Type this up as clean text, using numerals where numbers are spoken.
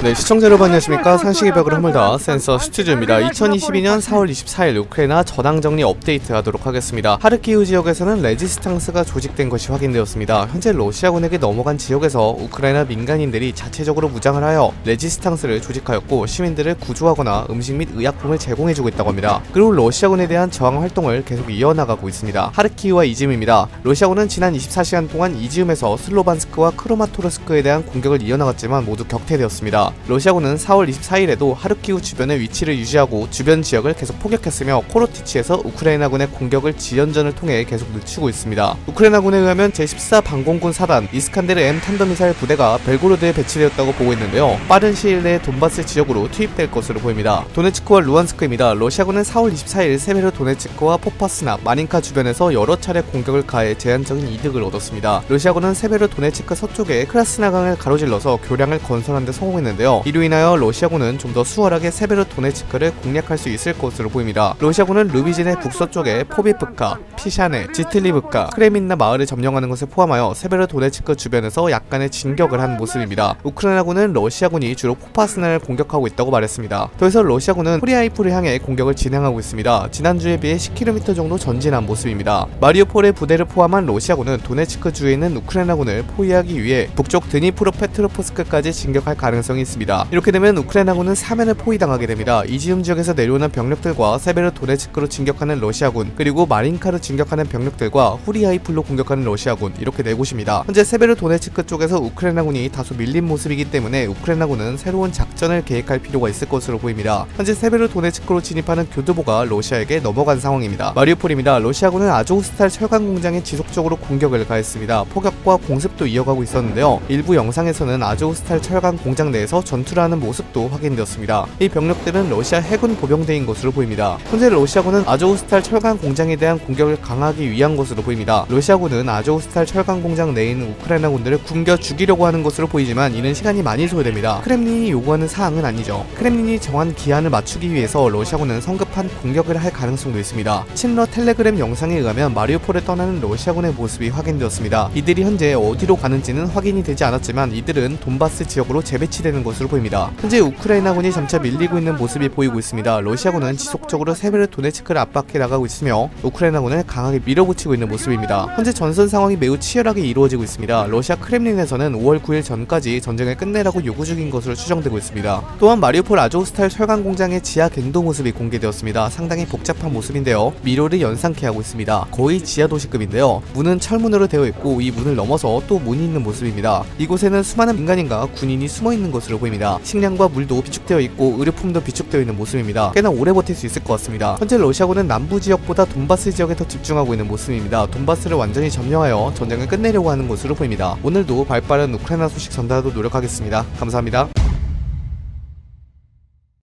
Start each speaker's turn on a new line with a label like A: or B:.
A: 네, 시청자 여러분 안녕하십니까. 상식의 벽을 허물다 센서 스튜디오입니다. 2022년 4월 24일 우크라이나 전황정리 업데이트 하도록 하겠습니다. 하르키우 지역에서는 레지스탕스가 조직된 것이 확인되었습니다. 현재 러시아군에게 넘어간 지역에서 우크라이나 민간인들이 자체적으로 무장을 하여 레지스탕스를 조직하였고 시민들을 구조하거나 음식 및 의약품을 제공해주고 있다고 합니다. 그리고 러시아군에 대한 저항 활동을 계속 이어나가고 있습니다. 하르키우와 이지움입니다. 러시아군은 지난 24시간 동안 이지움에서 슬로반스크와 크로마토르스크에 대한 공격을 이어나갔지만 모두 격퇴되었습니다. 러시아군은 4월 24일에도 하르키우 주변의 위치를 유지하고 주변 지역을 계속 포격했으며 코로티치에서 우크라이나군의 공격을 지연전을 통해 계속 늦추고 있습니다. 우크라이나군에 의하면 제14 방공군 사단 이스칸데르 M 탄도미사일 부대가 벨고로드에 배치되었다고 보고 있는데요. 빠른 시일 내에 돈바스 지역으로 투입될 것으로 보입니다. 도네츠크와 루안스크입니다. 러시아군은 4월 24일 세베르 도네츠크와 포파스나 마린카 주변에서 여러 차례 공격을 가해 제한적인 이득을 얻었습니다. 러시아군은 세베르 도네츠크 서쪽에 크라스나강을 가로질러서 교량을 건설하는 데 성공했는데요. 이로 인하여 러시아군은 좀 더 수월하게 세베르 도네츠크를 공략할 수 있을 것으로 보입니다. 러시아군은 루비진의 북서쪽에 포비프카, 피샤네, 지틀리브카, 크레민나 마을을 점령하는 것을 포함하여 세베르 도네츠크 주변에서 약간의 진격을 한 모습입니다. 우크라이나군은 러시아군이 주로 포파스나를 공격하고 있다고 말했습니다. 더 이상 러시아군은 호리아이프를 향해 공격을 진행하고 있습니다. 지난주에 비해 10km 정도 전진한 모습입니다. 마리우폴의 부대를 포함한 러시아군은 도네츠크 주에 있는 우크라이나군을 포위하기 위해 북쪽 드니프로 페트로프스크까지 진격할 가능성이 있습니다. 이렇게 되면 우크라이나군은 사면을 포위당하게 됩니다. 이지움 지역에서 내려오는 병력들과 세베르 도네츠크로 진격하는 러시아군, 그리고 마린카로 진격하는 병력들과 후리아이플로 공격하는 러시아군, 이렇게 네 곳입니다. 현재 세베르 도네츠크 쪽에서 우크라이나군이 다소 밀린 모습이기 때문에 우크라이나군은 새로운 작전을 계획할 필요가 있을 것으로 보입니다. 현재 세베르 도네츠크로 진입하는 교두보가 러시아에게 넘어간 상황입니다. 마리우폴입니다. 러시아군은 아조우스탈 철강 공장에 지속적으로 공격을 가했습니다. 포격과 공습도 이어가고 있었는데요. 일부 영상에서는 아조우스탈 철강 공장 내에서 전투를 하는 모습도 확인되었습니다. 이 병력들은 러시아 해군 보병대인 것으로 보입니다. 현재 러시아군은 아조우스탈 철강 공장에 대한 공격을 강화하기 위한 것으로 보입니다. 러시아군은 아조우스탈 철강 공장 내에 있는 우크라이나군들을 굶겨 죽이려고 하는 것으로 보이지만 이는 시간이 많이 소요됩니다. 크렘린이 요구하는 사항은 아니죠. 크렘린이 정한 기한을 맞추기 위해서 러시아군은 성급한 공격을 할 가능성도 있습니다. 친러 텔레그램 영상에 의하면 마리우폴을 떠나는 러시아군의 모습이 확인되었습니다. 이들이 현재 어디로 가는지는 확인이 되지 않았지만 이들은 돈바스 지역으로 재배치되는 것으로 보입니다. 현재 우크라이나군이 점차 밀리고 있는 모습이 보이고 있습니다. 러시아군은 지속적으로 세베르 도네츠크를 압박해 나가고 있으며 우크라이나군을 강하게 밀어붙이고 있는 모습입니다. 현재 전선 상황이 매우 치열하게 이루어지고 있습니다. 러시아 크렘린에서는 5월 9일 전까지 전쟁을 끝내라고 요구 중인 것으로 추정되고 있습니다. 또한 마리우폴 아조우스탈 철강 공장의 지하 갱도 모습이 공개되었습니다. 상당히 복잡한 모습인데요. 미로를 연상케 하고 있습니다. 거의 지하 도시급인데요. 문은 철문으로 되어 있고 이 문을 넘어서 또 문이 있는 모습입니다. 이곳에는 수많은 민간인과 군인이 숨어 있는 것으로 보입니다. 식량과 물도 비축되어 있고 의료품도 비축되어 있는 모습입니다. 꽤나 오래 버틸 수 있을 것 같습니다. 현재 러시아군은 남부 지역보다 돈바스 지역에 더 집중하고 있는 모습입니다. 돈바스를 완전히 점령하여 전쟁을 끝내려고 하는 것으로 보입니다. 오늘도 발빠른 우크라이나 소식 전달하도록 노력하겠습니다. 감사합니다.